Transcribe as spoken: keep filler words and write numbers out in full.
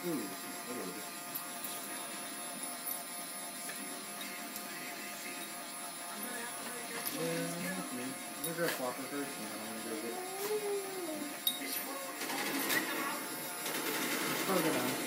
Ooh, literally. Yeah, I'm gonna grab Flopper first, and then I'm gonna go get. It's probably gonna.